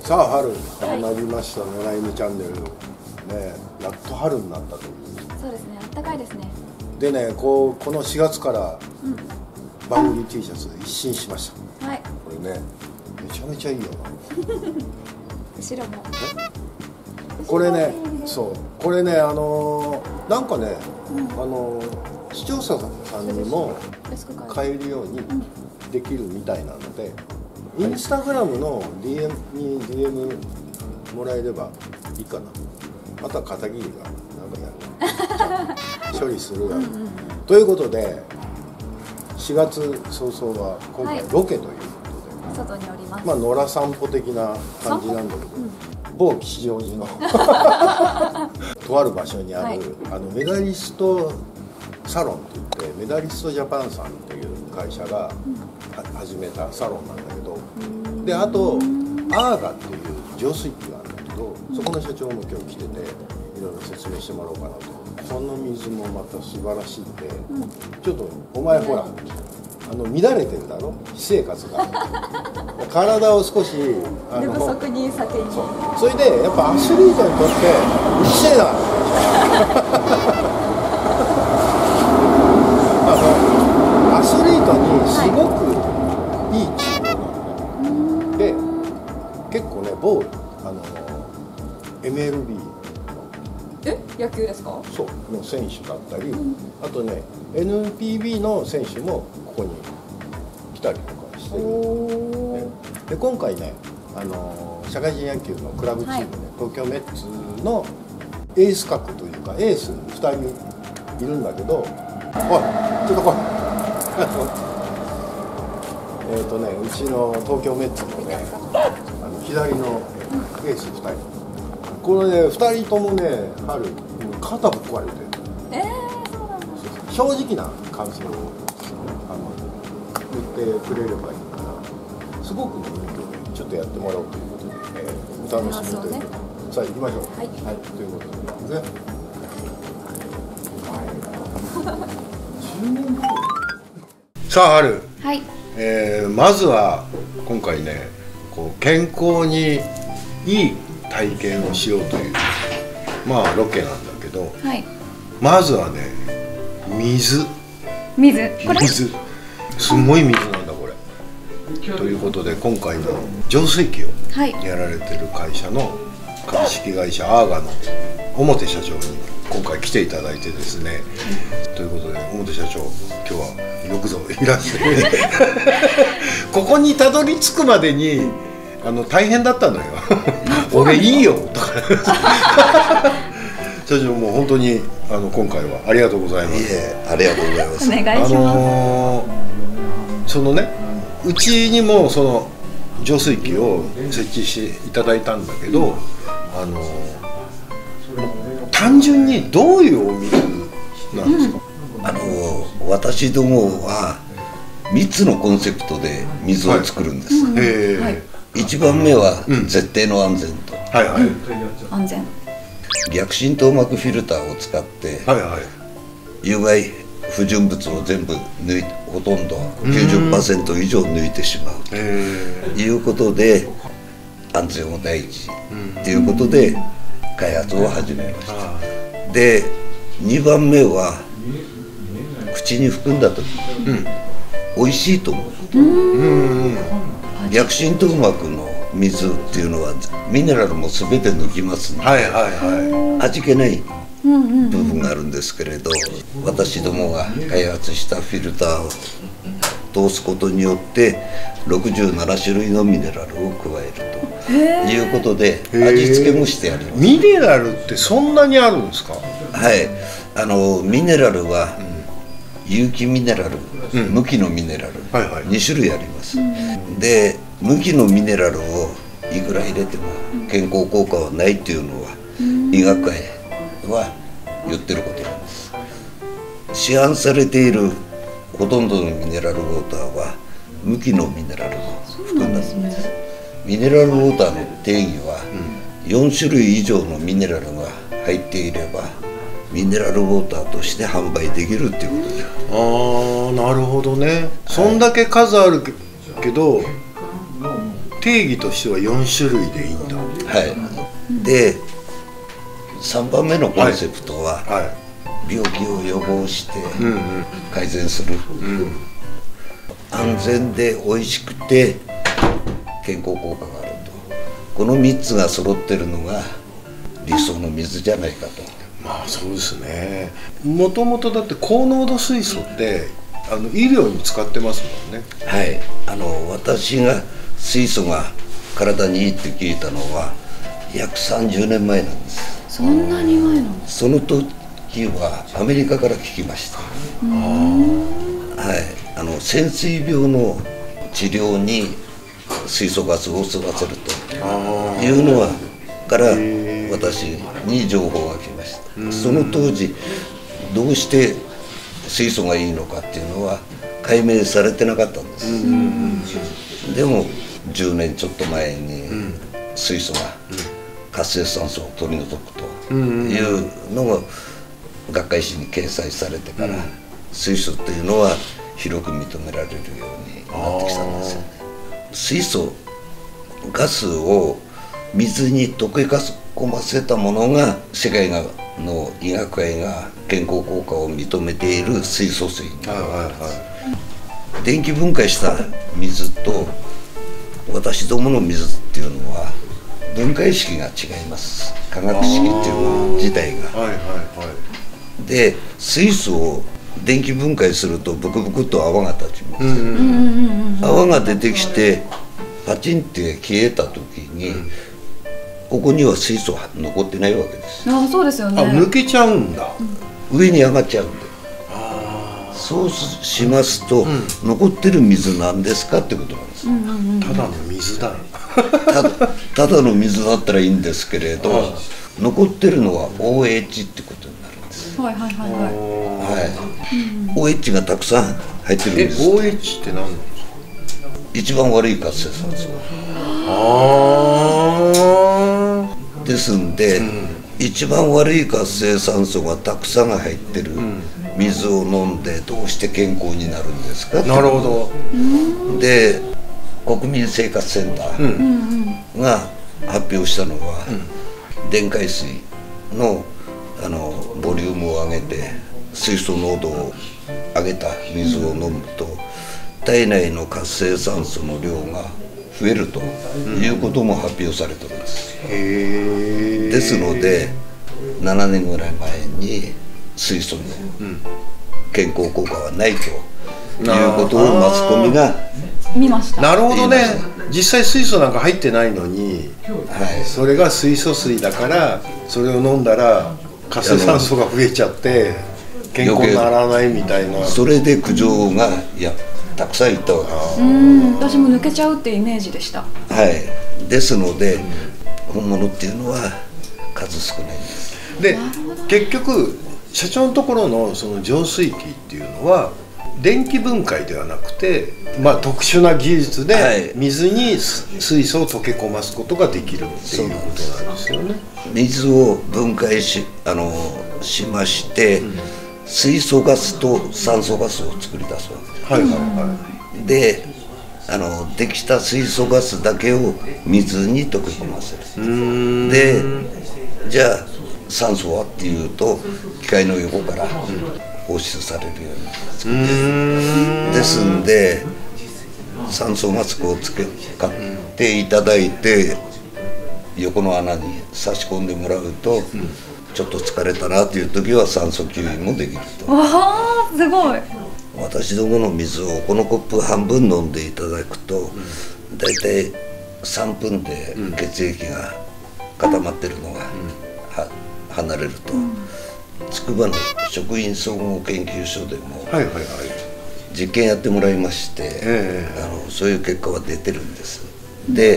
さあ春始まりました、野良犬チャンネルね。やっと春になったという。 そうですね、あったかいですね。 でね、この4月から番組 T シャツ一新しました。はい。これね、めちゃめちゃいいよな。 後ろも。 これね、そうこれね、なんかね、視聴者さんにも買えるようにできるみたいなので、インスタグラムの DM に DM もらえればいいかな。あとは片桐がなんかやる処理するやろということで、4月早々は今回ロケということで、 外におります。 まあ野良散歩的な感じなんだけど、某吉祥寺のとある場所にある、メダリストサロンって言って、メダリストジャパンさんっていう会社が始めたサロンなんだけど、であとアーガっていう浄水器があるんだけど、そこの社長も今日来てて、いろいろ説明してもらおうかなと。この水もまた素晴らしいんで、ちょっとお前ほら乱れてるだろ、私生活が体を少し寝不足に先に。 それでやっぱアスリートにとってうるせえなアスリートにすごくいい治療なのね。で結構ね、某MLB 野球ですか？ そうの選手だったり、あとね NPB の選手もここに来たりとかしてる、ね、で今回ね、社会人野球のクラブチームで、東京メッツのエース格というかエース2人いるんだけど、おいちょっと来いうちの東京メッツのね、左のエース2人、これね、2人ともね、春肩ぶっ壊れてる。 そうなんだ。 正直な感想を言ってくれればいいから、すごくね、いいのでちょっとやってもらおうということで、お楽しみということで、さあ行きましょう。はい、ということでね。さあ春、まずは今回ね、こう健康にいい体験をしようというまあロケなんだけど、まずはね、水すごい水なんだこれ。ということで今回の浄水器をやられてる会社の株式会社アーガの表社長に今回来ていただいてですね、ということで表社長、今日はよくぞいらしてここにたどり着くまでに大変だったのよ俺いいよとか社長、もう本当に今回はありがとうございます。 いえ、ありがとうございます。 お願いします。 そのね、うちにもその浄水器を設置していただいたんだけど、単純にどういうお水なんですか？ 私どもは3つのコンセプトで水を作るんです。1番目は絶対の安全と、 安全、 逆浸透膜フィルターを使って有害不純物を全部ほとんど 90% 以上抜いてしまうということで、安全を第一ということで開発を始めました。で2番目は口に含んだ時に美味しいと思う。逆浸透膜の水っていうのはミネラルも全て抜きますので、味気ない部分があるんですけれど、私どもが開発したフィルターを通すことによって67種類のミネラルを加えるということで、味付けもしてあります。 ミネラルってそんなにあるんですか？ ミネラルは有機ミネラル、無機のミネラル、2種類あります。で無機のミネラルをいくら入れても健康効果はないっていうのは医学界は言ってることなんです。市販されているほとんどのミネラルウォーターは無機のミネラルを含んだものです。ミネラルウォーターの定義は4種類以上のミネラルが入っていればミネラルウォーターとして販売できるっていうことです。 なるほどね。そんだけ数あるけど定義としては4種類でいいんだ。 はいで3番目のコンセプトは、病気を予防して改善する、安全で美味しくて健康効果があると、この3つが揃ってるのが理想の水じゃないかと。 まあそうですね。もともとだって高濃度水素って医療に使ってますもんね。 はい、私が水素が体にいいって聞いたのは約30年前なんです。 そんなに前の？ その時はアメリカから聞きました。はい、潜水病の治療に水素ガスを吸わせるというのはから私に情報が来ました。その当時どうして水素がいいのかっていうのは解明されてなかったんです。でも10年ちょっと前に水素が活性酸素を取り除くというのが学会誌に掲載されてから、水素っていうのは広く認められるようになってきたんですよね。水素ガスを水に溶け込ませたものが世界の医学会が健康効果を認めている水素水になるわけです。電気分解した水と私どもの水っていうのは分解式が違います。化学式っていうの自体が。で水素を電気分解するとブクブクと泡が立ちます。泡が出てきてパチンって消えた時に、ここには水素は残ってないわけです。 ああそうですよね。 抜けちゃうんだ。 上に上がっちゃうんで。そうしますと、残ってる水なんですかってことなんです。 ただの水だ。 ただの水だったらいいんですけれど、残ってるのは OH ってことになるんです。OH がたくさん入ってるんです。 OH って何なんですか？ 一番悪い活性酸素ですんで、一番悪い活性酸素がたくさん入ってる水を飲んでどうして健康になるんですか？ なるほど。 で国民生活センターが発表したのは、電解水のボリュームを上げて水素濃度を上げた水を飲むと、体内の活性酸素の量が増えるということも発表されてるんです。ですので7年ぐらい前に水素の健康効果はないということをマスコミが見ました。 なるほどね。実際水素なんか入ってないのに、それが水素水だからそれを飲んだら活性酸素が増えちゃって健康にならないみたいな。 それで苦情がたくさんいったわけです。 私も抜けちゃうってイメージでした。 はい。ですので本物っていうのは数少ないんです。 で結局社長のところのその浄水器っていうのは電気分解ではなくて、特殊な技術で水に水素を溶け込ますことができるっていうことなんですよね。 水を分解しまして、水素ガスと酸素ガスを作り出すわけです。でできた水素ガスだけを水に溶け込ませる。でじゃあ酸素はっていうと機械の横から放出されるように作ってる。ですんで酸素マスクを買っていただいて横の穴に差し込んでもらうと、ちょっと疲れたなという時は酸素吸引もできると。 わあすごい。 私どもの水をこのコップ半分飲んでいただくと、だいたい3分で血液が固まってるのが離れると、筑波の食品総合研究所でも実験やってもらいまして、そういう結果は出てるんです。で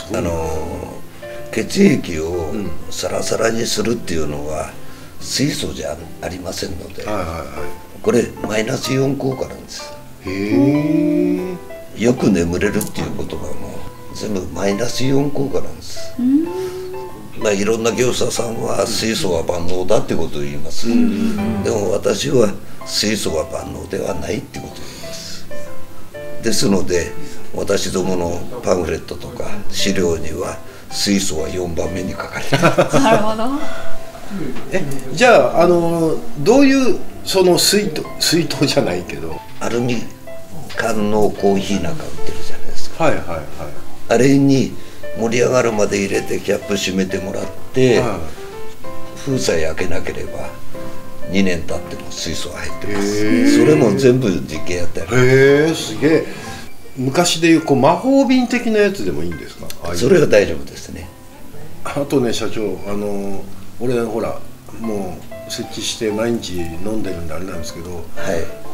血液をサラサラにするっていうのは水素じゃありませんので、これマイナスイオン効果なんです。よく眠れるっていう言葉も全部マイナスイオン効果なんです。いろんな業者さんは水素は万能だってことを言います。でも私は水素は万能ではないってことを言います。ですので私どものパンフレットとか資料には水素は4番目に書かれてる。 なるほど。 じゃあどういうその水筒じゃないけどアルミ缶のコーヒーなんか売ってるじゃないですか。 はいはいはい。 あれに盛り上がるまで入れてキャップ閉めてもらって、封さえ開けなければ2年経っても水素が入ってます。それも全部実験やってる。 へえ、すげえ。昔でいう魔法瓶的なやつでもいいんですか？ それは大丈夫ですね。 あとね社長、俺ほらもう設置して毎日飲んでるんであれなんですけど、 はい、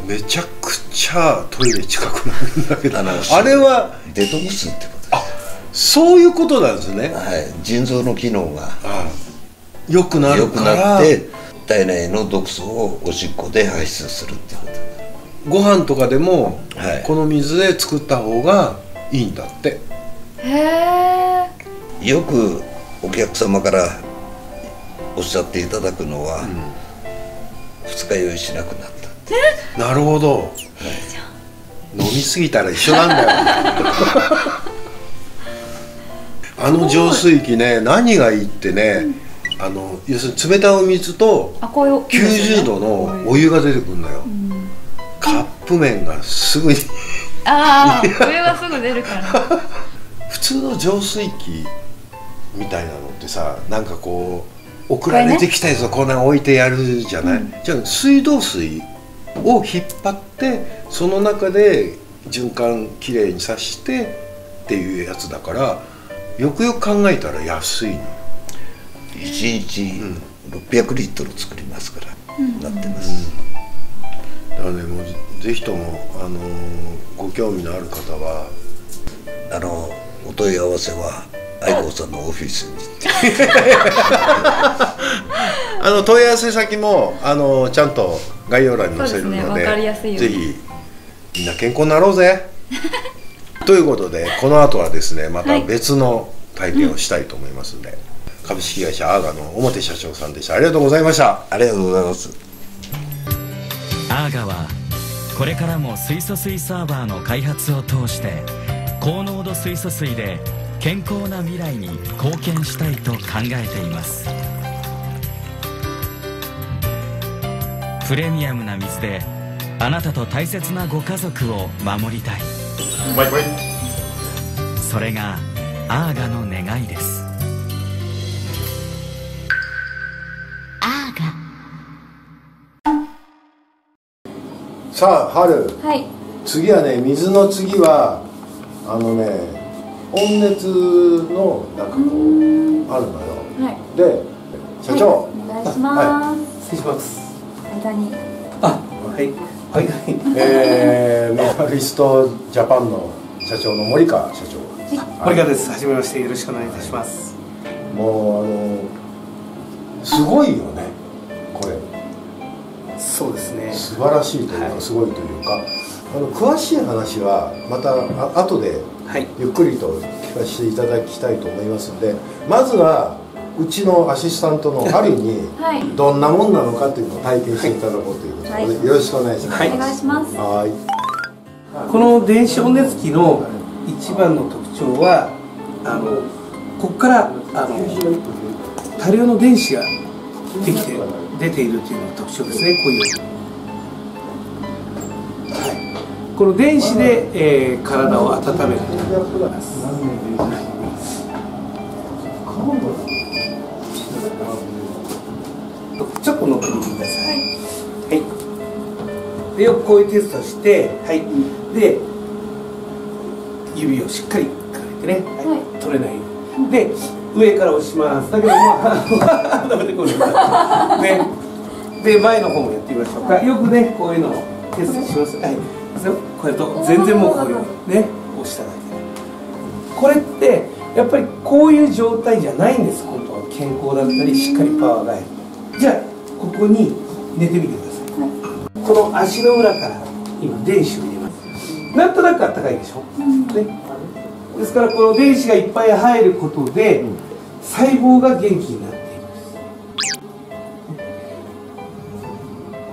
めちゃくちゃトイレ近くなるんだけど、あれはデトックスってことです。 あ、そういうことなんですね。 はい、腎臓の機能が良くなるから、 良くなって体内の毒素をおしっこで排出するってこと。 ご飯とかでも、 はい、 この水で作った方がいいんだって。 へえ。 よくお客様からおっしゃっていただくのは、二日酔いしなくなった。 なるほど、はい、飲みすぎたら一緒なんだよ浄水器ね、何がいいってね、要するに冷たいお水と90度のお湯が出てくるんだよ。カップ麺がすぐにああ、お湯がすぐ出るから普通の浄水器みたいなのってさ、なんか送られてきたやつをこんな置いてやるじゃない、じゃあ水道水を引っ張ってその中で循環きれいにさしてっていうやつだから、よくよく考えたら安いの。 1日600リットル作りますから、なってます。 だからね、もうぜひともご興味のある方はお問い合わせは相棒さんのオフィスに問い合わせ先もちゃんと概要欄に載せるので、ぜひみんな健康になろうぜということで、この後はですねまた別の体験をしたいと思いますので、株式会社アーガの表社長さんでした。ありがとうございました。 ありがとうございます。 アーガはこれからも水素水サーバーの開発を通して高濃度水素水で健康な未来に貢献したいと考えています。プレミアムな水であなたと大切なご家族を守りたい。それがアーガの願いです。 さあ春、 はい、 次はね、水の次は温熱のなんかあるのよ。 はい、 で社長、 お願いします。 失礼します。 間にはいはいはい。 メダリストジャパンの社長の森川社長。 森川です。はじめまして、よろしくお願いいたします。 もうすごいよねこれ。 そうですね。 素晴らしいというか、すごいというか、詳しい話はまた後でゆっくりと聞かせていただきたいと思いますので、まずはうちのアシスタントの春にどんなもんなのかというのを体験していただこうということで、よろしくお願いします。 お願いします。 はい。 この電子温熱器の一番の特徴はここから多量の電子ができて出ているというのが特徴ですね。こういう、この電子で、体を温めるということになります。ちょっと乗ってみてください。はい。でよくこういうテストして、はい。で指をしっかりかけてね、はい、取れないように。で上から押します。だけどダメでこうね。で前の方もやってみましょうか。よくねこういうのをテストします。はい。これと全然もうこういうね押しただけ。これってやっぱりこういう状態じゃないんです。本当は健康だったりしっかりパワーがある。じゃあここに入れてみてください。この足の裏から今電子を入れます。なんとなくあったかいでしょ。ね。ですからこの電子がいっぱい入ることで細胞が元気になっています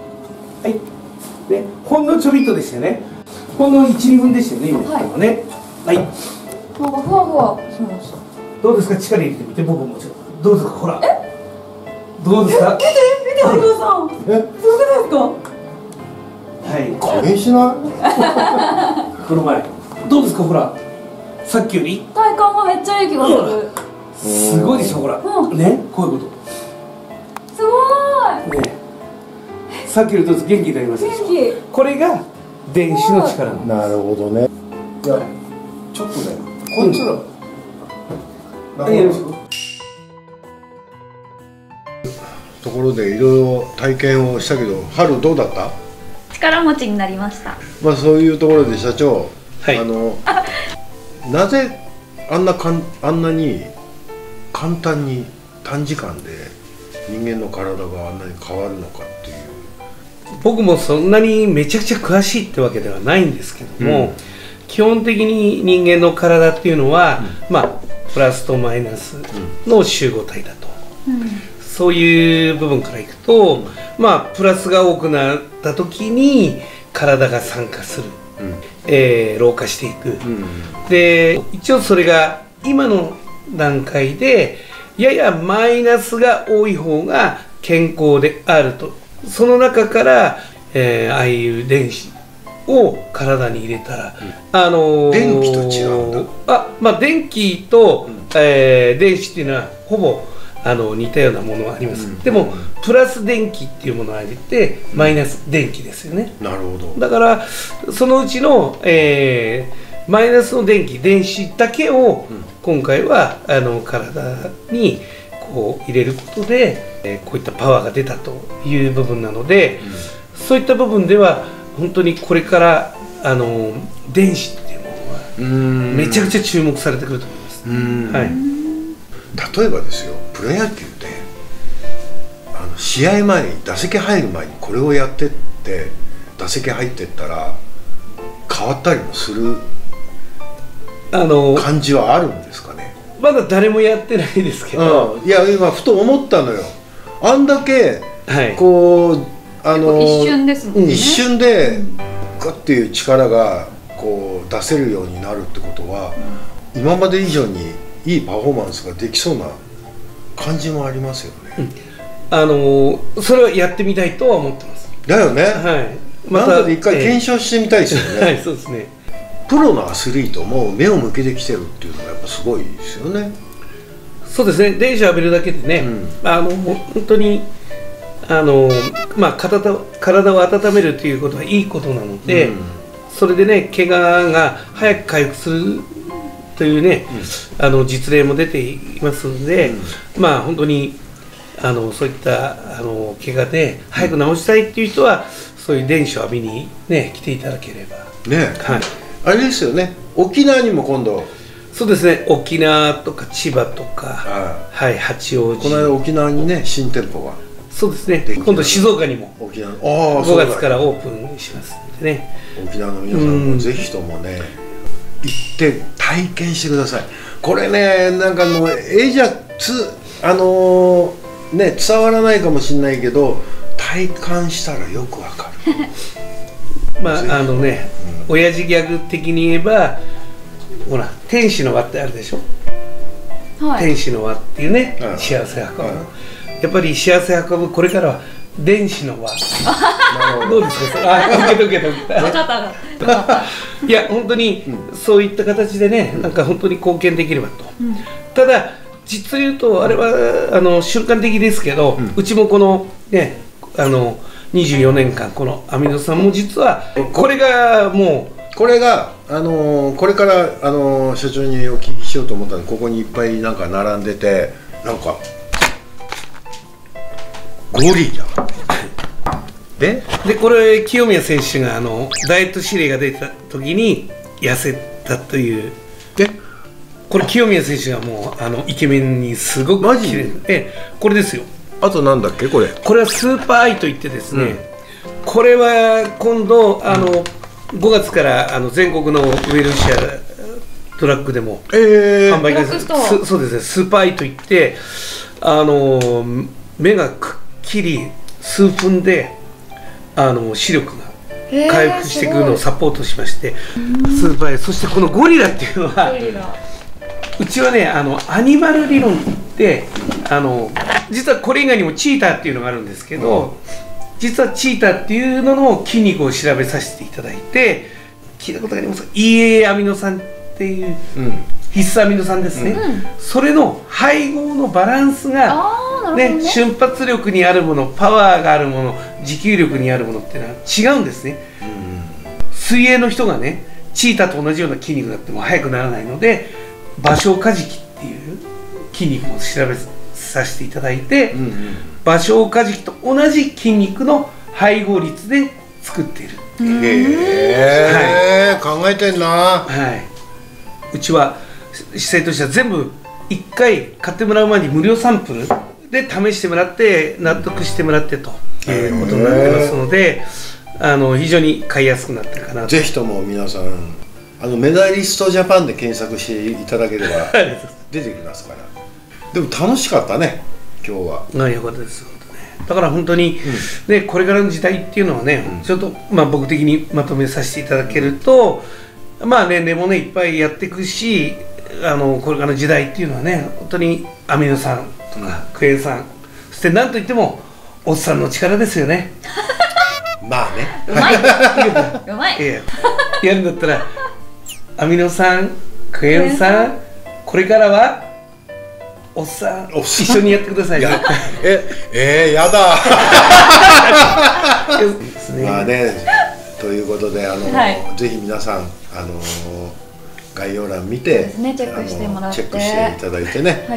。はい。でほんのちょびっとでしたよね。ほんの 1,2 分でしたよね今のね。 はい。 なんかふわふわしました。 どうですか、力入れてみて、僕もちょっと。どうですか、ほら。どうですか。 見て有働さん。 え、 どうですか。 はい。 加減しない？ この前。どうですか、ほら。さっきより。 体感がめっちゃいい気がする。 すごいでしょ、ほら。 うんね、こういうこすごと。ね。さっきよりどうです、元気になりましい。 たでしょ。 元これが電子の力なの。 なるほどね。いや、ちょっとね、こっちの。 はい、よろしく。 ところでいろいろ体験をしたけど、春どうだった？ 気。力持ちになりました。 まあそういうところで社長、 はいなぜあんなに簡単に短時間で人間の体があんなに変わるのかっていう。 僕もそんなにめちゃくちゃ詳しいってわけではないんですけども、 うん基本的に人間の体っていうのは、まあプラスとマイナスの集合体だと、そういう部分からいくと、まあプラスが多くなった時に体が酸化する、老化していく、で一応それが今の段階でややマイナスが多い方が健康であると。その中から、ああいう電子を体に入れたら、 電気と違うんだ。 まあ電気と、電子っていうのはほぼ似たようなものはあります、でもプラス電気っていうものをあげてマイナス電気ですよね。 なるほど。 だからそのうちの、マイナスの電子だけを今回は体にこう入れることで、こういったパワーが出たという部分なので、そういった部分では本当にこれから電子っていうものはめちゃくちゃ注目されてくると思います。はい、 例えばですよ、プロ野球で試合前に打席入る前にこれをやってって打席入ってったら変わったりもする感じはあるんですかね。 まだ誰もやってないですけど、 いや今ふと思ったのよ。あんだけはい、 こう一瞬ですもんね。 一瞬でグッっていう力がこう出せるようになるってことは、今まで以上にいいパフォーマンスができそうな感じもありますよね。 それはやってみたいとは思ってます。 だよね。 はい。 なんかで一回検証してみたいですよね。 はい、そうですね。 プロのアスリートも目を向けてきてるっていうのがやっぱすごいですよね。 そうですね。電子を浴びるだけでね、本当にまあ体を温めるということはいいことなので、それでね、怪我が早く回復するというね、実例も出ていますので、まあ本当にそういった怪我で早く治したいっていう人は、そういう電子を浴びにね来ていただければね。 はい。 あれですよね。沖縄にも今度。 そうですね。沖縄とか千葉とか、はい、八王子。 この間沖縄にね新店舗が。 そうですね。今度静岡にも沖縄 5月からオープンしますのでね。 沖縄の皆さんもぜひともね行って体験してください。これね、なんかもう絵じゃね伝わらないかもしれないけど、体感したらよくわかる。 まあね、親父ギャグ的に言えば、ほら天使の輪ってあるでしょ。 はい。 天使の輪っていうね、幸せ運ぶ。やっぱり幸せ運ぶこれからは電子の輪。どうですか。受けた。 分かったいや本当にそういった形でね、なんか本当に貢献できればと。ただ実を言うとあれは瞬間的ですけど、うちもこのね24年間このアミノ酸も実はこれがもうこれがこれから社長にお聞きしようと思ったので、ここにいっぱいなんか並んでて、なんかゴリラでこれ清宮選手がダイエット指令が出た時に痩せたという。これ清宮選手がもうイケメンにすごく綺麗。これですよ。 あとなんだっけこれはスーパーアイといってですね、これは今度5月から全国のウェルシアトラックでも販売開始。そうですね。スーパーアイといって目がくっきり数分で視力が回復していくのをサポートしまして、スーパーへ。そしてこのゴリラっていうのは、うちはねアニマル理論って実はこれ以外にもチーターっていうのがあるんですけど、実はチーターっていうのの筋肉を調べさせていただいて、聞いたことがありますか？ EA アミノ酸っていう、必須アミノ酸ですね、それの配合のバランスが、ね、瞬発力にあるもの、パワーがあるもの、持久力にあるものっていうのは違うんですね、水泳の人がねチーターと同じような筋肉があっても速くならないので、芭蕉カジキっていう筋肉を調べさせていただいて、芭蕉カジキと同じ筋肉の配合率で作っている。 考えてんな。 はい、うちは姿勢としては全部1回買ってもらう前に無料サンプルで試してもらって納得してもらってということになってますので、非常に買いやすくなってるかなと。 ぜひとも皆さんメダリストジャパンで検索していただければ出てきますから。でも楽しかったね今日は。 よかったです。だから本当に、ね、これからの時代っていうのはね、ちょっと僕的にまとめさせていただけると、年齢もねいっぱいやっていくし、これからの時代っていうのはね、本当にアミノ酸とかクエン酸、そして何といってもおっさんの力ですよね。 まあね、 うまい。うまい。 やるんだったらアミノ酸、クエン酸、これからはおっさん一緒にやってくださいね。 やだ。 まあね、ということでぜひ皆さん概要欄見てチェックしてもらってチェックしていただいてね。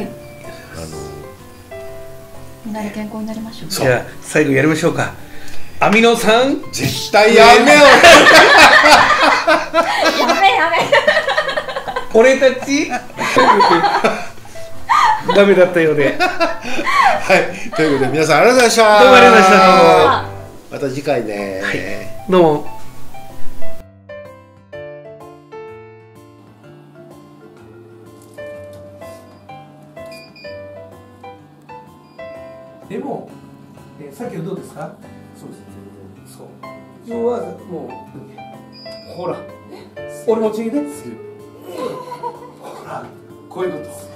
みんなで健康になりましょう。 じゃあ最後やりましょうか。アミノ酸絶対やめよ。 やめ。 俺たちダメだったようで。 はい、ということで皆さんありがとうございました。 どうもありがとうございました。 また次回ね。 どうも。でも、さっきのどうですか？そうですね。そう。要はもうほら、俺もちげて。ほら、こういうこと。